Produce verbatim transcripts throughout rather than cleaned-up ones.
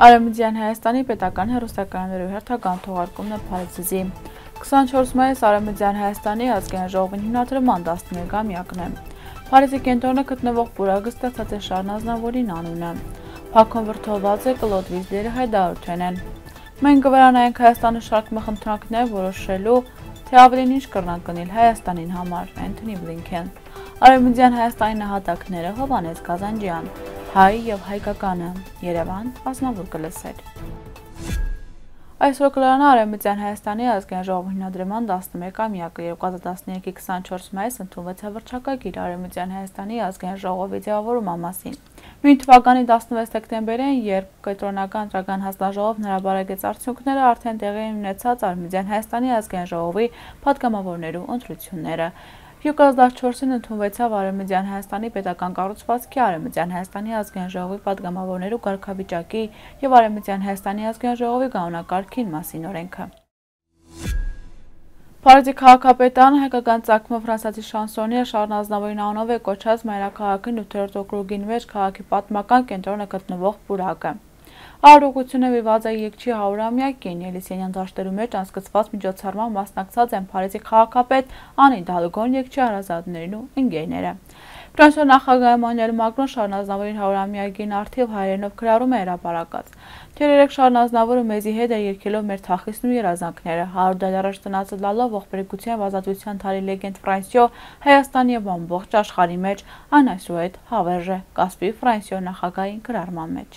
Արևմտյան Հայաստանի պետական հեռուստակայաններու հերթական թողարկումն է Փարիզի։ քսանչորս մայիս Արևմտյան Հայաստանի ազգային ժողովի հիմնադրման տասներկամյակն է։ Փարիզի կենտրոնը գտնվող պուրակը ստեղծած է Շառլ Ազնավուրին անունը։ Փակում վրդովված է Կլոդ Վիզլերի հայտարարությունն։ Մենք կվերանայենք Հայաստանի շարք մխնդրանքներ որոշելու, թե ավելին ինչ կրնանք գնել Հայաստանին համար, Անթոնի Բլինքեն։ Արևմտյան Հայաստանի նահատակները Հովհաննես Գազանջյան, հայ եւ հայկականը, Երևան, Ազնավուր կլսեր։ Այսօր կլրանա Արևմտյան Հայաստանի ազգային ժողովի հիմնադրման տասնմեկամյակը երկու հազար տասներեքի քսանչորս մայիս ընդունվեց հռչակագիր Արևմտյան Հայաստանի ազգային ժողովի ձևավորման մասին։ Նույն թվականի տասնվեց դեկտեմբերին, երբ կենտրոնական ընտրական հանձնաժողովն հրապարակեց արդյունքները, արդեն տեղի ունեցած Արևմտյան Հայաստանի ազգային ժողովի պատգամավորներու ընտրությունները։ երկու հազար տասնչորսին ընդունվեցավ Արևմտյան Հայաստանի պետական կառուցվածքի, Արևմտյան Հայաստանի ազգային ժողովի պատգամավորներու կարգավիճակի եւ Արևմտյան Հայաստանի ազգային ժողովի կանոնակարգին մասին օրենքը։ Փարիզի քաղաքապետարանը հայկական ծագումով ֆրանսիացի շանսոնիեր Շառլ Ազնավուրին անունով է կոչած մայրաքաղաքի ութերորդ օկրուգին մեջ քաղաքի պատմական կենտրոնը գտնվող պուրակը։ Արարողությունը վիրված է եկչի հարյուրամյակին, Ելիսեյան դաշտերու մեջ անցկացված միջոցառման մասնակցած են Փարիզի քաղաքապետ Անի Հիդալգոն, եկչի հարազատներն ու ընկերները։ Ֆրանսիա նախագահ Էմանուել Մակրոն Շառլ Ազնավուրին հարյուրամյակին արդիվ հայերենով քրարում է հրապարակած։ Թերերեք Շառլ Ազնավուրը մեզի հետ է երգելով մեր թախիցն ու երազանքները, հարյուր դար առաջ ծնածլալով ողբերգության եւ ազատության թարի լեգենդ Ֆրանսիո, Հայաստանի եւ ամբողջ աշխարհի մեջ, այն այսուհետ հավերժ է Կասպի Ֆրանսիո նախագահային քրարման մեջ։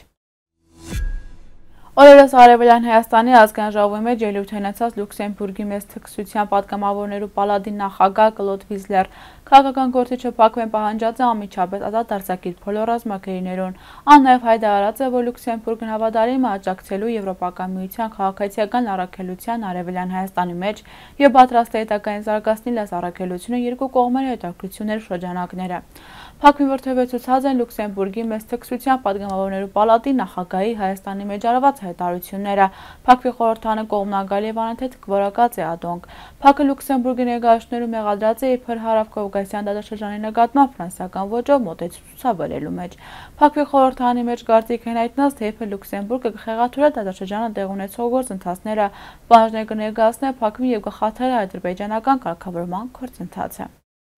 Օրերս Արևելյան Հայաստանի ազգային ժողովի մեջ ելույթ ունեցած Լյուքսեմբուրգի մեծ թքսության պատգամավորներու պալատի նախագահ Կլոդ Վիզլեր քաղաքական գործիչը Բաքվեն պահանջած է անմիջապես ազատ արձակել բոլոր ռազմագերիներուն։ Ան նաև հայտարարած է, որ Լյուքսեմբուրգն հավատարիմ է աջակցելու Եվրոպական միության քաղաքացիական առաքելության Արևելյան Հայաստանի մեջ եւ պատրաստ է հետագային զարգացնել այս առաքելությունը երկու կողմերի հետաքրքրությունների շրջանակները։ Բաքվին վրդովեցուցած են Լյուքսեմբուրգի մեծ թքսության պատգամավորներու պալատի նախագահի Հայաստանի մեջ արված հայտարարությունները։ Բաքվի խորհրդանը կողմնակալ եւ անընդհատ կորակած է ադոնք։ Բաքվը Լյուքսեմբուրգի ներկայացնելու մեղադրած է իբր հարավ Կովկասյան դաշնաշրջանի նկատմամբ ֆրանսիական ոճով մոտեցում ցուցաբերելու մեջ։ Բաքվի խորհրդանի մեջ կարծիք են հայտնած, թե իբր Լյուքսեմբուրգը կխեղաթյուրի դաշնաշրջանը տեղ ունեցող գործընթացները, պահանջներ կներկայացնի Բաքվին եւ կխաթարի ադրբեջանական կարգավորման գործընթացը։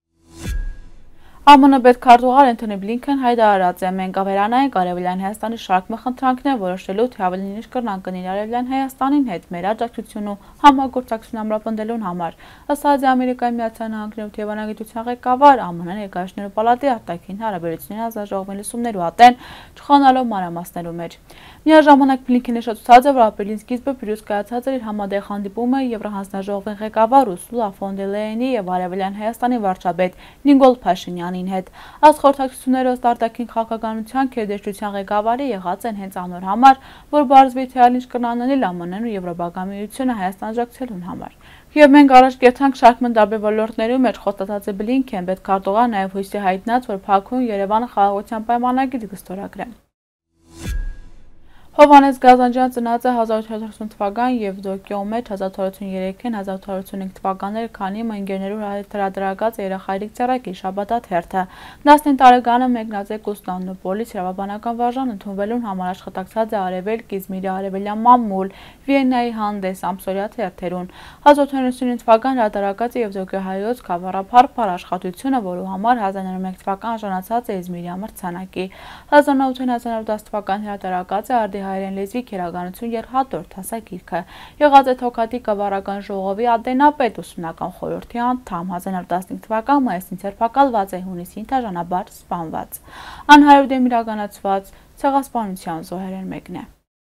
ԱՄՆ պետքարտուղար Անթոնի Բլինքեն հայտարարած է, մենք կվերանայենք Արևելյան Հայաստանի շարք մխնդրանքներ որոշելու, թե ավելին ինչ կրնանք գնել Արևելյան Հայաստանին հետ մեր աջակցություն ու համագործակցություն ամրապնդելուն համար։ Ըստ Ամերիկայի Միացյալ Նահանգներու թեւանագիտության ղեկավար ԱՄՆ ներկայացնելու պալատի արտաքին հարաբերությունների ազգաժողովի լսումներու ատեն չխանալով մանրամասներու մեջ։ Միաժամանակ Բլինքենը շտուցած է, որ ապրիլին սկիզբը Բրյուսել կայացած էր համատեղ հանդիպումը Եվրահանձնաժողովի ղեկավար Ուրսուլա ֆոն դեր Լեյենի եւ Արևելյան Հայաստանի վարչապետ Նիկոլ Փաշինյանին հետ։ Այս խորհրդակցությունները ըստ արտաքին քաղաքականության քերդեշտության ղեկավարի եղած են հենց անոր համար, որ բարձվի թե այլ ինչ կրնանել ԱՄՆ-ն ու Եվրոպական միությունը Հայաստան աջակցելուն համար։ Եվ մենք առաջ կերտանք շարքման տարբեր ոլորտներու մեջ խոստացած է Բլինքեն, պետքարտուղար նաև հույսի հայտնած, որ Բաքուն Երևանը խաղաղության պայմանագիր կստորագրեն։ Հովհաննես Գազանջյան ծնած է հազար ութ հարյուր ութ թվական եւ Տոկիո մեջ հազար ութ հարյուր ութսուներեքին հազար ութ հարյուր ութսունհինգ թվականներ քանի ընկերներու հրատարակած երախայրիկ ծառայքի շաբաթաթ հերթը։ տասնինը տարեկանը մեկնած է Կոստանդնուպոլից իրավաբանական վարժան ընդունվելուն համար աշխատակցած է Արևելք, Իզմիրի արևելյան մամուլ, Վիեննայի հանդես, ամսօրյա թերթերուն։ հազար ութ հարյուր ութսունհինգ թվական հրատարակած է եւ Տոկիո հայոց խավարափառ աշխատությունը, որու համար հազար նոյ մեկ թվական արժանացած է Իզմիրի մրցանակի։ հազար նոյ ութ հազար նոյ դաս թվական հրատարակած է Արդի հայերեն լեզվի քերականություն երհատորդ հասակիրքը։ Եղած է Թոքատի կավառական ժողովի ատենապետ ուսումնական խորհրդի անդամ, հազար նոյ տասնհինգ թվական մայիսին ցերպակալված է, հունիսին դաժանաբար սպանված։ Անհայր դեմ իրականացված ցեղասպանության զոհերեն մեկն է։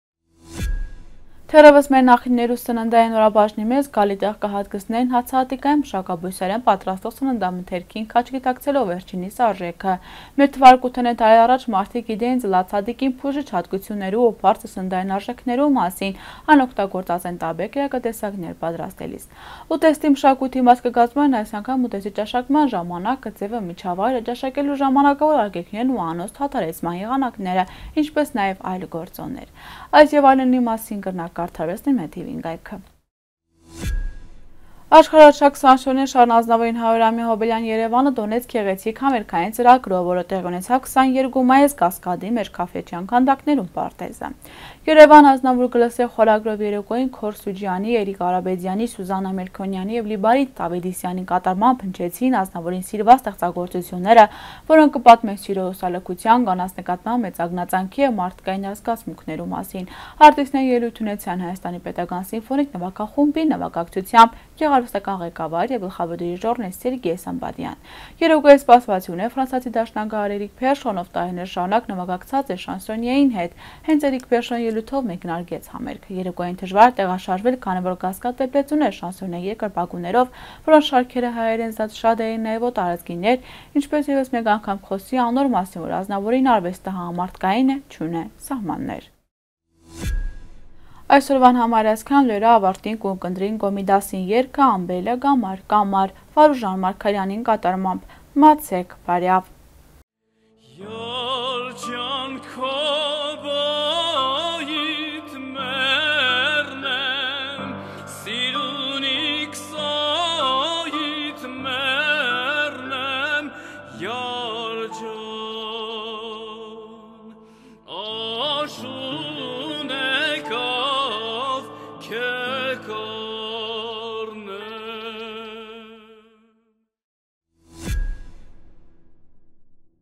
Թերևս մեր նախնիներու սննդային օրաբաժնի մեզ գալի տեղ կհատկացնեն հացահատիկային մշակաբույսերեն պատրաստող սննդամթերքին քաչգիտակցելով վերջինիս արժեքը։ Մեր թվարկութեն է տարի առաջ մարդիկ գիտեն զլացադիկին փուժիչ հատկություններու ու բարձր սննդային արժեքներու մասին, ան օգտագործած են տարբեր կերակատեսակներ պատրաստելիս։ Ուտեստի մշակույթի մաս կգազմեն այս անգամ ուտեստի ճաշակման ժամանակը, ձևը, միջավայրը, ճաշակելու ժամանակավոր արգելքներն ու անոց թաթարեցման եղանակները, ինչպես նաև այլ գործոններ։ Այս եւ այլնի մասին կրնակ Կարթարվեսնի մեթիվին գայքը։ Աշխարհահռչակ Սանշոնեն Շարնազնավային հարյուրամյա Հոբելյան Երևանը Դոնեցկ գեղեցիկ համերգային ծրագրով, որը տեղի ունեցավ քսաներկու մայիս Կասկադի Մերկաֆեչյան քանդակներում պարտեզը։ Երևան Ազնավուր Գլսեղ խորագրով երեկոյին Քոր Սուջյանի, Էրիկ Արաբեդյանի, Սուզաննա Մելքոնյանի եւ Լիբարիտ Դավիդիսյանի կատարմամբ հնչեցին Ազնավուրին սիրված ստեղծագործությունները, որոնք կպատմեն սիրո հուսալքության, կանանց նկատմամբ մեծագնացանքի եւ մարդկային զգացմունքներու մասին։ Արտիստները ելույթ ունեցան Հայաստանի Պետական Սիմֆոնիկ նվագախումբի նվագակցությամբ Գեղարվեստական ղեկավար եւ գլխավոր դիրիժոր Սերգեյ Սամբադյան։ Երեկոյի սպասվածություն է ֆրանսիացի դաշնակահար Էրիկ Փերշոնով տարիներ շարունակ նվագակցած է շանսոնիեին հետ։ Հենց Էրիկ Փերշոնի ելույթով մեկնարկեց համերգը։ Երեկոյին դժվար տեղաշարժվել, քանի որ Կասկադ Պեպլեցուն էր շանսոնիե երկրպագուներով, որոնց շարքերը հայերեն զատ շատ էին նաեւ տարածքիներ, ինչպես եւս մեկ անգամ խոսի անոր մասին, որ Ազնավուրին արվեստը համամարտկային է, չունե սահմաններ։ Այսօրվան համար այսքան լերա ավարտին կունկնդրին Կոմիդասին երգը ամբելը գամար կամար Վարուժան Մարգարյանին կատարմամբ մացեք բարյավ